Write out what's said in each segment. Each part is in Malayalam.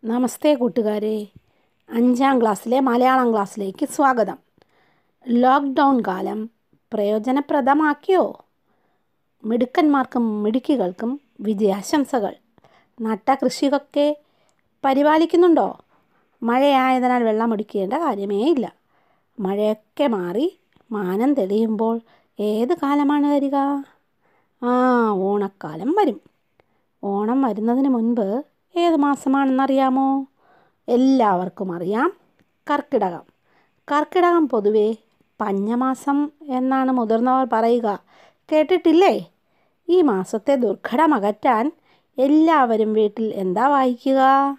നമസ്തേ കൂട്ടുകാരെ, 5ാം ക്ലാസ്സിലെ മലയാളം ക്ലാസ്സിലേക്ക് സ്വാഗതം. ലോക്ക്ഡൗൺ കാലം പ്രയോജനപ്രദമാക്കിയോ? മിടുക്കന്മാർക്കും മിടുക്കികൾക്കും വിജയാശംസകൾ. നട്ട കൃഷിയൊക്കെ പരിപാലിക്കുന്നുണ്ടോ? മഴയായതിനാൽ വെള്ളമൊടിക്കേണ്ട കാര്യമേ ഇല്ല. മഴയൊക്കെ മാറി മാനം തെളിയുമ്പോൾ ഏത് കാലമാണ് വരിക? ഓണക്കാലം വരും. ഓണം വരുന്നതിന് മുൻപ് ഏത് മാസമാണെന്നറിയാമോ? എല്ലാവർക്കും അറിയാം, കർക്കിടകം. കർക്കിടകം പൊതുവെ പഞ്ഞമാസം എന്നാണ് മുതിർന്നവർ പറയുക. കേട്ടിട്ടില്ലേ? ഈ മാസത്തെ ദുർഘടം അകറ്റാൻ എല്ലാവരും വീട്ടിൽ എന്താ വായിക്കുക?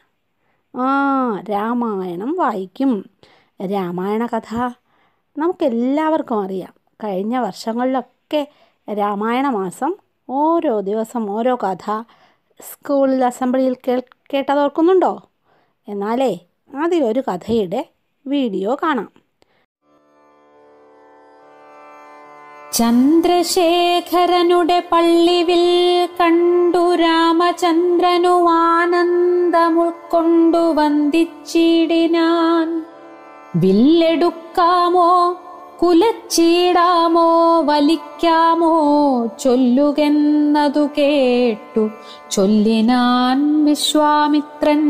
രാമായണം വായിക്കും. രാമായണ കഥ നമുക്കെല്ലാവർക്കും അറിയാം. കഴിഞ്ഞ വർഷങ്ങളിലൊക്കെ രാമായണ മാസം ഓരോ ദിവസം ഓരോ കഥ സ്കൂളിൽ അസംബ്ലിയിൽ കേട്ടതോർക്കുന്നുണ്ടോ? എന്നാലേ അതിലൊരു കഥയുടെ വീഡിയോ കാണാം. ചന്ദ്രശേഖരനുടെ പള്ളിവിൽ കണ്ടു രാമചന്ദ്രനു ആനന്ദമുൾക്കൊണ്ടു വന്ദിച്ചിടിനാൻ. വില്ലെടുക്കാമോ, കുലച്ചീടാമോ, വലിക്കാമോ ചൊല്ലുകെന്നതു കേട്ടു ചൊല്ലിനാൻ വിശ്വാമിത്രൻ.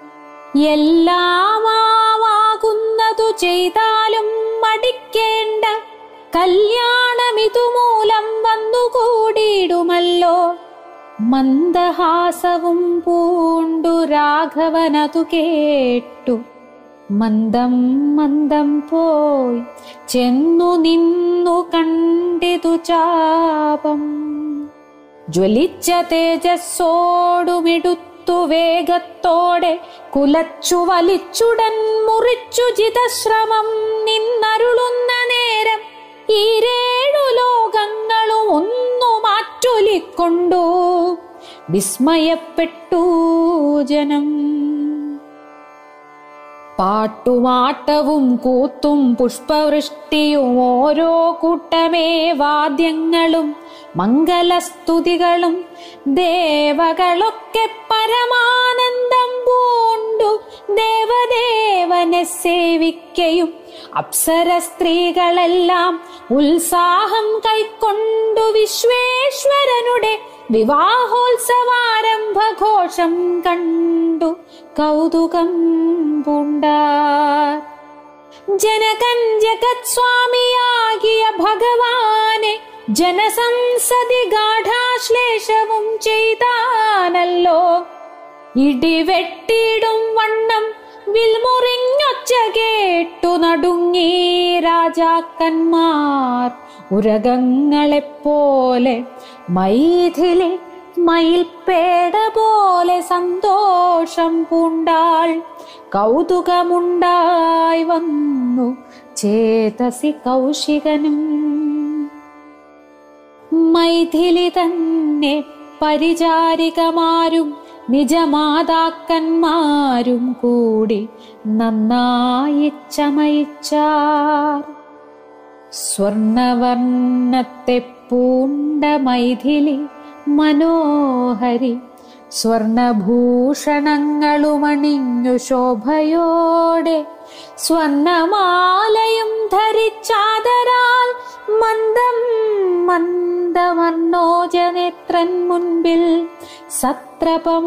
എല്ലാമാകുന്നതു ചെയ്താലും മടിക്കേണ്ട, കല്യാണമിതുമൂലം വന്നുകൂടിയിടുമല്ലോ. മന്ദഹാസവും പൂണ്ടു രാഘവനതു കേട്ടു മന്ദം മന്ദം പോയി ചെന്നു നിന്നു കണ്ടിതു ചാപം. ജ്വലിച്ച തേജസ്സോടുമിടുത്തു വേഗത്തോടെ കുലച്ചു വലിച്ചുടൻ മുറിച്ചു ജിതശ്രമം നിന്നരുളുന്ന നേരം ഈരേഴു ലോകങ്ങളും ഒന്നു മാറ്റൊലിക്കൊണ്ടു വിസ്മയപ്പെട്ടു ജനം. പാട്ടുമാട്ടവും കൂത്തും പുഷ്പവൃഷ്ടിയും ഓരോ കൂട്ടമേ വാദ്യങ്ങളും മംഗലസ്തുതികളും ദേവകളൊക്കെ പരമാനന്ദം പൂണ്ടു ദേവദേവനെ സേവിക്കയും അപ്സര സ്ത്രീകളെല്ലാം ഉത്സാഹം കൈക്കൊണ്ടു വിശ്വേശ്വരനുടെ വിവാഹോത്സവാരംഭഘോഷം കണ്ടു കൗതുകം പൂണ്ടാർ. ജനകൻ ജഗത് സ്വാമിയാകിയ ഭഗവാനെ ജനസംസതി ഗാഠാശ്ലേഷവും ചെയ്താനല്ലോ. ഇടിവെട്ടിടും വണ്ണം വിൽമുറിഞ്ഞൊച്ച കേട്ടു നടുങ്ങി രാജാക്കന്മാർ. ഉരകങ്ങളെപ്പോലെ മൈഥിലി മയിൽപ്പേട പോലെ സന്തോഷം പൂണ്ടാൾ. കൗതുകമുണ്ടായി വന്നു ചേതസി കൗശികനും. മൈഥിലി തന്നെ പരിചാരികമാരും നിജമാതാക്കന്മാരും കൂടി നന്നായി ചമയിച്ചാർ. സ്വർണവർണ്ണത്തെ പൂണ്ട മൈഥിലി മനോഹരി സ്വർണഭൂഷണങ്ങളുമണിഞ്ഞു ശോഭയോടെ സ്വർണമാലയും ധരിച്ചാദരാൽ മന്ദം മന്ദവർണ്ണോജനേത്രൻ മുൻപിൽ സത്രപം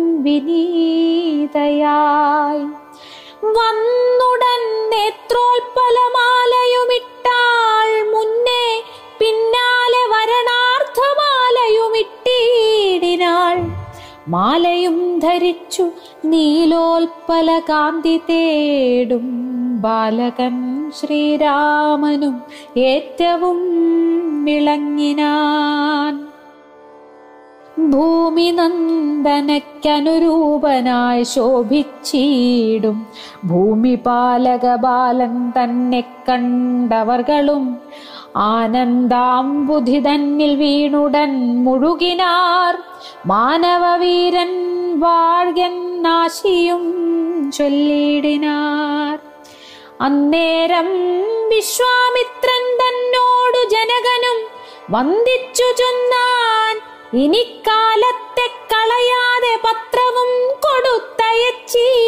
വിനീതയായി വന്നുടൻ നേത്രോൽപലമാലയുമിട്ടാൾ. മുന്നേ പിന്നാലെ വരണാർത്ഥമാലയുമിട്ടീടിനാൾ. മാലയും ധരിച്ചു നീലോൽപല കാന്തി തേടും ബാലകൻ ശ്രീരാമനും ഏറ്റവും വിളങ്ങിനാൻ. ഭൂമി നന്ദനയ്ക്കനുരൂപനായി ശോഭിച്ചിടും ഭൂമിപാലക ബാലൻ തന്നെ കണ്ടവർകളും ആനന്ദാംബുധി തന്നിൽ വീണുടൻ മുഴുകിനാർ. മാനവവീരൻ വാഴ്കെന്നാശിയും ചൊല്ലിടിനാർ. അന്നേരം വിശ്വാമിത്രൻ തന്നോടു ജനകനും വന്ദിച്ചു ചൊന്നാൻ. ഇനിക്കാലത്തെ കളയാതെ പത്രവും കൊടുത്തയച്ചീ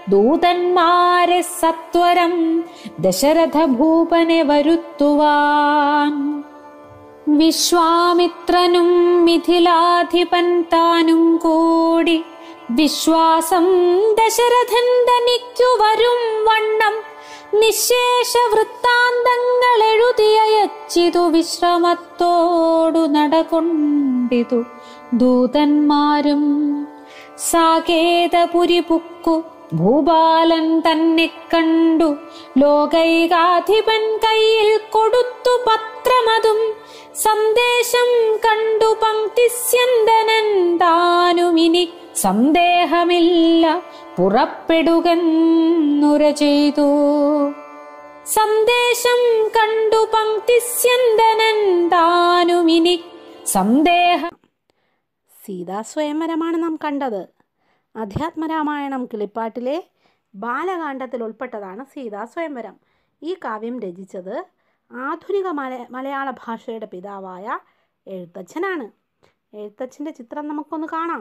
ദൂതന്മാരെ സത്വരം ദശരഥ ഭൂപനെ വരുത്തുവാൻ. വിശ്വാമിത്രനും മിഥിലാധിപൻ താനും കൂടി വിശ്വാസം ദശരഥൻ തനിക്കു വരും വണ്ണം നിശേഷ വൃത്താന്തങ്ങൾ എഴുതിയയച്ചിതു വിശ്രമത്തോടു നടകൊണ്ടിതു ദൂതന്മാരും. സാകേതപുരി പുക്കു ഭൂപാലൻ തന്നെ കണ്ടു ലോകൈകാധിപൻ കയ്യിൽ കൊടുത്തു പത്രമതും. സന്ദേശം കണ്ടു പങ്ക്തിസ്യന്തനൻ താനുമിനി സന്ദേഹമില്ല പുറപ്പെടുകന്നുര ചെയ്തു. സന്ദേശം കണ്ടു പങ്ക്തിസ്യന്തനൻ താനുമിനി സന്ദേഹം. സീതാസ്വയംവരമാണ് നാം കണ്ടത്. അധ്യാത്മരാമായണം കിളിപ്പാട്ടിലെ ബാലകാണ്ഡത്തിൽ ഉൾപ്പെട്ടതാണ് സീതാസ്വയംവരം. ഈ കാവ്യം രചിച്ചത് ആധുനിക മലയാള ഭാഷയുടെ പിതാവായ എഴുത്തച്ഛനാണ്. എഴുത്തച്ഛൻ്റെ ചിത്രം നമുക്കൊന്ന് കാണാം.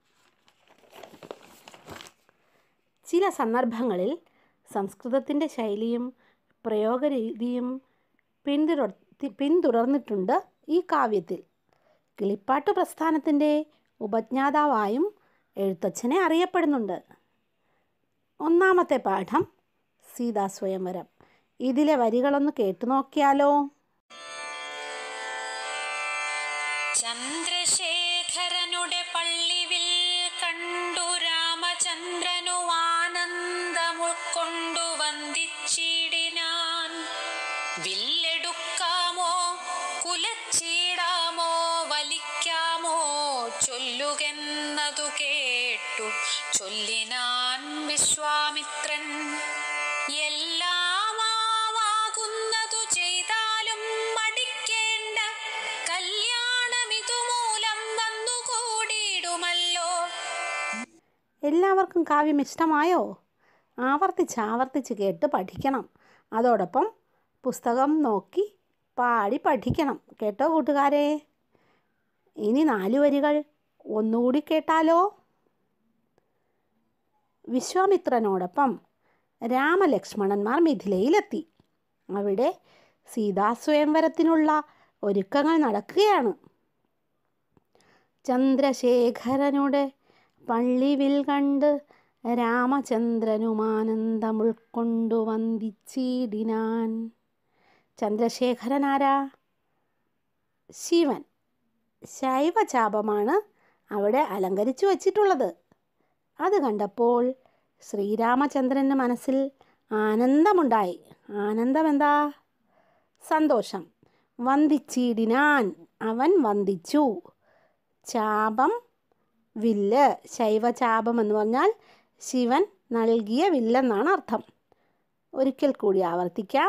ചില സന്ദർഭങ്ങളിൽ സംസ്കൃതത്തിൻ്റെ ശൈലിയും പ്രയോഗരീതിയും പിന്തുടർന്നിട്ടുണ്ട് ഈ കാവ്യത്തിൽ. കിളിപ്പാട്ട് പ്രസ്ഥാനത്തിൻ്റെ ഉപജ്ഞാതാവായും എഴുത്തച്ഛനെ അറിയപ്പെടുന്നുണ്ട്. ഒന്നാമത്തെ പാഠം സീതാസ്വയംവരം. ഇതിലെ വരികളൊന്ന് കേട്ടു നോക്കിയാലോ. ചന്ദ്രശേഖരനുടെ പള്ളിവിൽ കണ്ടു രാമചന്ദ്രനു ആനന്ദമുൾക്കൊണ്ടു വന്ദിച്ചിടിനാൻ. വില്ലെടുക്കാമോ കുലച്ചിടാമോ വലിക്കാമോ ചൊല്ലുകെന്നതു കേട്ടു ചൊല്ലിനാൻ വിശ്വാമിത്രൻ. എല്ലാമാകുന്നതു ചെയ്താലും മടിക്കേണ്ട കല്യാണമിതുമൂലം വന്നുകൂടിയിടുമല്ലോ. എല്ലാവർക്കും കാവ്യം ഇഷ്ടമായോ? ആവർത്തിച്ച് കേട്ട് പഠിക്കണം. അതോടൊപ്പം പുസ്തകം നോക്കി പാടി പഠിക്കണം. കേട്ടോ കൂട്ടുകാരെ? ഇനി 4 വരികൾ ഒന്നുകൂടി കേട്ടാലോ. വിശ്വാമിത്രനോടൊപ്പം രാമലക്ഷ്മണന്മാർ മിഥിലയിലെത്തി. അവിടെ സീതാസ്വയംവരത്തിനുള്ള ഒരുക്കങ്ങൾ നടക്കുകയാണ്. ചന്ദ്രശേഖരനുടെ പള്ളിവിൽ കണ്ട് രാമചന്ദ്രനുമാനന്ദമുൾക്കൊണ്ടു വന്ദിച്ചിടിനാൻ. ചന്ദ്രശേഖരൻ ആരാ? ശിവൻ. ശൈവചാപമാണ് അവിടെ അലങ്കരിച്ചു വച്ചിട്ടുള്ളത്. അത് കണ്ടപ്പോൾ ശ്രീരാമചന്ദ്രൻ്റെ മനസ്സിൽ ആനന്ദമുണ്ടായി. ആനന്ദം എന്താ? സന്തോഷം. വന്ദിച്ചിടിനാൻ, അവൻ വന്ദിച്ചു. ചാപം വില്ല്. ശൈവചാപം എന്ന് പറഞ്ഞാൽ ശിവൻ നൽകിയ വില്ലെന്നാണ് അർത്ഥം. ഒരിക്കൽ കൂടി ആവർത്തിക്കാം.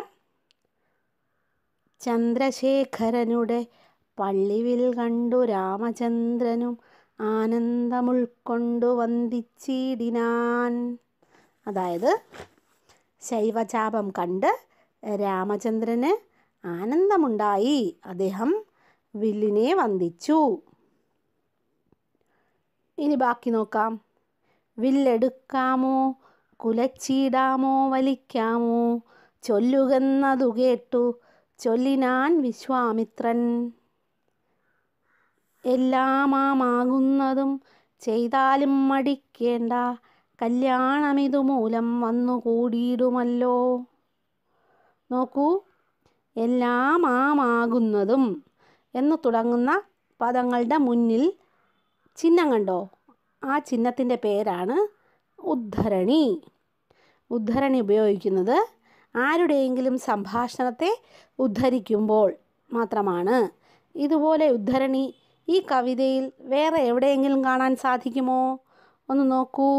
ചന്ദ്രശേഖരനുടെ പള്ളിവിൽ കണ്ടു രാമചന്ദ്രനും ആനന്ദമുൾക്കൊണ്ടു വന്ദിച്ചിടിനാൻ. അതായത് ശൈവചാപം കണ്ട് രാമചന്ദ്രന് ആനന്ദമുണ്ടായി. അദ്ദേഹം വില്ലിനെ വന്ദിച്ചു. ഇനി ബാക്കി നോക്കാം. വില്ലെടുക്കാമോ കുലച്ചിടാമോ വലിക്കാമോ ചൊല്ലുകെന്നതു കേട്ടു ചൊല്ലിനാൻ വിശ്വാമിത്രൻ. എല്ലാമാകുന്നതും ചെയ്താലും മടിക്കേണ്ട കല്യാണമിതുമൂലം വന്നുകൂടിയിടുമല്ലോ. നോക്കൂ, എല്ലാമാകുന്നതും എന്ന് തുടങ്ങുന്ന പദങ്ങളുടെ മുന്നിൽ ചിഹ്നം കണ്ടോ? ആ ചിഹ്നത്തിൻ്റെ പേരാണ് ഉദ്ധരണി. ഉദ്ധരണി ഉപയോഗിക്കുന്നത് ആരുടെയെങ്കിലും സംഭാഷണത്തെ ഉദ്ധരിക്കുമ്പോൾ മാത്രമാണ്. ഇതുപോലെ ഉദ്ധരണി ഈ കവിതയിൽ വേറെ എവിടെയെങ്കിലും കാണാൻ സാധിക്കുമോ? ഒന്ന് നോക്കൂ.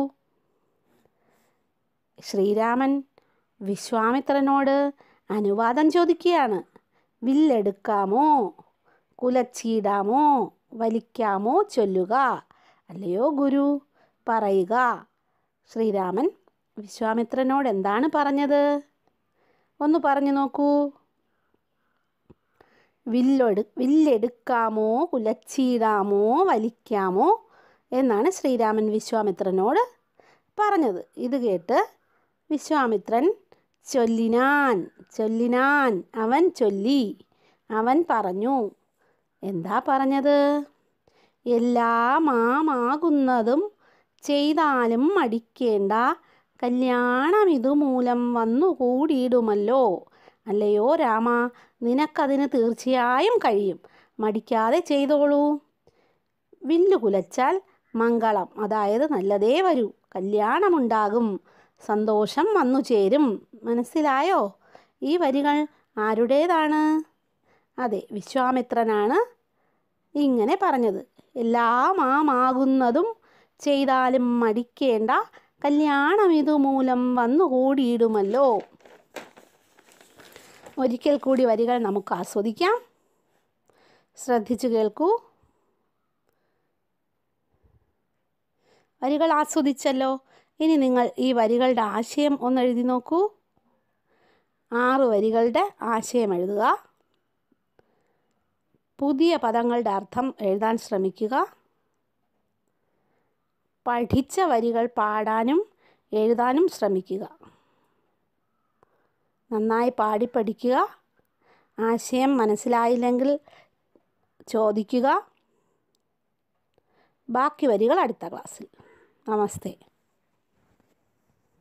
ശ്രീരാമൻ വിശ്വാമിത്രനോട് അനുവാദം ചോദിക്കുകയാണ്. വില്ലെടുക്കാമോ കുലച്ചിടാമോ വലിക്കാമോ ചൊല്ലുക, അല്ലയോ ഗുരു പറയുക. ശ്രീരാമൻ വിശ്വാമിത്രനോട് എന്താണ് പറഞ്ഞത്? ഒന്ന് പറഞ്ഞു നോക്കൂ. വില്ലെടുക്കാമോ കുലച്ചിടാമോ വലിക്കാമോ എന്നാണ് ശ്രീരാമൻ വിശ്വാമിത്രനോട് പറഞ്ഞത്. ഇത് കേട്ട് വിശ്വാമിത്രൻ ചൊല്ലിനാൻ അവൻ ചൊല്ലി. അവൻ പറഞ്ഞു. എന്താ പറഞ്ഞത്? എല്ലാമാകുന്നതും ചെയ്താലും മടിക്കേണ്ട, കല്യാണം ഇതുമൂലം വന്നുകൂടിയിടുമല്ലോ. അല്ലയോ രാമ, നിനക്കതിന് തീർച്ചയായും കഴിയും. മടിക്കാതെ ചെയ്തോളൂ. വില്ലു കുലച്ചാൽ മംഗളം, അതായത് നല്ലതേ വരൂ. കല്യാണമുണ്ടാകും, സന്തോഷം വന്നു ചേരും. മനസ്സിലായോ? ഈ വരികൾ ആരുടേതാണ്? അതെ, വിശ്വാമിത്രനാണ് ഇങ്ങനെ പറഞ്ഞത്. എല്ലാമാകുന്നതും ചെയ്താലും മടിക്കേണ്ട, കല്യാണം ഇതുമൂലം വന്നുകൂടിയിടുമല്ലോ. ഒരിക്കൽ കൂടി വരികൾ നമുക്ക് ആസ്വദിക്കാം. ശ്രദ്ധിച്ചു കേൾക്കൂ. വരികൾ ആസ്വദിച്ചല്ലോ. ഇനി നിങ്ങൾ ഈ വരികളുടെ ആശയം ഒന്ന് എഴുതി നോക്കൂ. 6 വരികളുടെ ആശയം എഴുതുക. പുതിയ പദങ്ങളുടെ അർത്ഥം എഴുതാൻ ശ്രമിക്കുക. പഠിച്ച വരികൾ പാടാനും എഴുതാനും ശ്രമിക്കുക. നന്നായി പാടി പഠിക്കുക. ആശയം മനസ്സിലായില്ലെങ്കിൽ ചോദിക്കുക. ബാക്കി വരികൾ അടുത്ത ക്ലാസ്സിൽ. നമസ്തേ.